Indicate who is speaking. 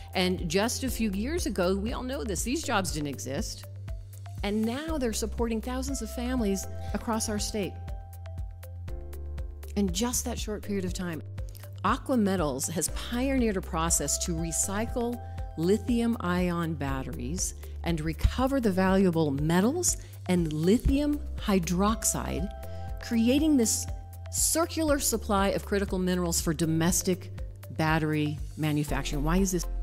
Speaker 1: And just a few years ago, we all know this, these jobs didn't exist. And now they're supporting thousands of families across our state in just that short period of time. Aqua Metals has pioneered a process to recycle lithium-ion batteries and recover the valuable metals and lithium hydroxide, creating this circular supply of critical minerals for domestic battery manufacturing. Why is this